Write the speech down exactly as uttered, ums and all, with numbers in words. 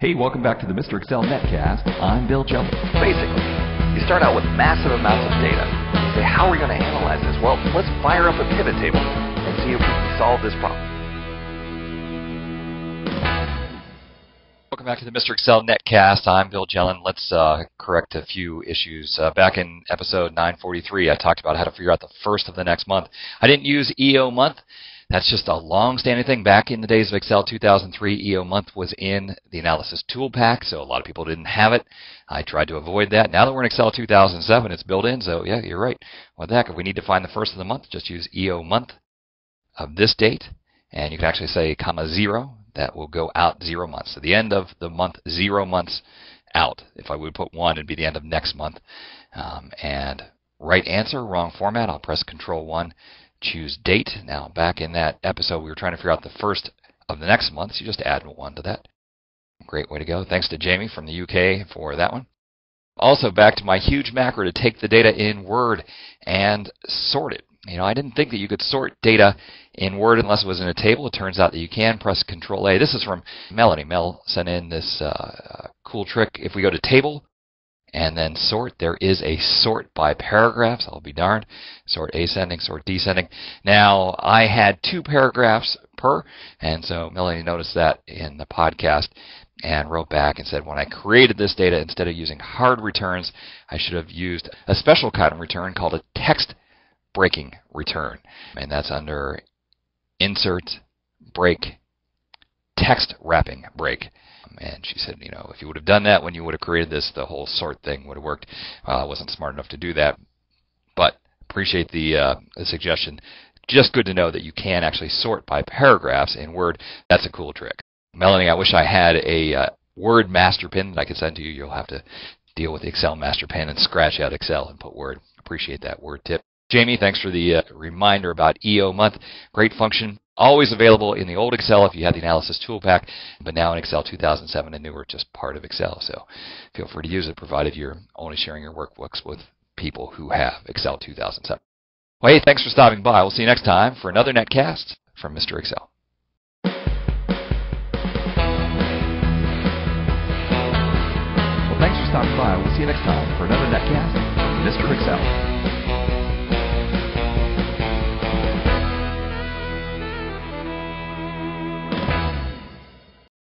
Hey, welcome back to the Mister Excel Netcast. I'm Bill Jelly. Basically, you start out with massive amounts of data. You say, how are we going to analyze this? Well, let's fire up a pivot table and see if we can solve this problem. Welcome back to the Mister Excel Netcast. I'm Bill Jelen. Let's uh, correct a few issues. Uh, back in episode nine forty-three, I talked about how to figure out the first of the next month. I didn't use EOMonth. That's just a long-standing thing. Back in the days of Excel two thousand three, EOMonth was in the analysis tool pack, so a lot of people didn't have it. I tried to avoid that. Now that we're in Excel two thousand seven, it's built in, so yeah, you're right. What the heck, if we need to find the first of the month, just use EOMonth of this date, and you can actually say comma zero. That will go out zero months. So the end of the month, zero months out. If I would put one, it'd be the end of next month. Um, and right answer, wrong format. I'll press control one, choose date. Now back in that episode, we were trying to figure out the first of the next month. So you just add one to that. Great way to go. Thanks to Jamie from the U K for that one. Also back to my huge macro to take the data in Word and sort it. You know, I didn't think that you could sort data in Word unless it was in a table. It turns out that you can. Press control A. This is from Melanie. Mel sent in this uh, cool trick. If we go to Table and then Sort, there is a sort by paragraphs. I'll be darned. Sort ascending, sort descending. Now, I had two paragraphs per, and so Melanie noticed that in the podcast and wrote back and said, when I created this data, instead of using hard returns, I should have used a special kind of return called a text breaking return, and that's under insert break text wrapping break. And she said, you know, if you would have done that when you would have created this, the whole sort thing would have worked. Uh, I wasn't smart enough to do that, but appreciate the, uh, the suggestion. Just good to know that you can actually sort by paragraphs in Word. That's a cool trick. Melanie, I wish I had a uh, Word master pen that I could send to you. You'll have to deal with the Excel master pen and scratch out Excel and put Word. Appreciate that Word tip. Jamie, thanks for the uh, reminder about EOMonth. Great function. Always available in the old Excel if you had the analysis tool pack, but now in Excel two thousand seven and newer, just part of Excel. So feel free to use it, provided you're only sharing your workbooks with people who have Excel two thousand seven. Well, hey, thanks for stopping by. We'll see you next time for another Netcast from Mister Excel. Well, thanks for stopping by. We'll see you next time for another Netcast from Mister Excel.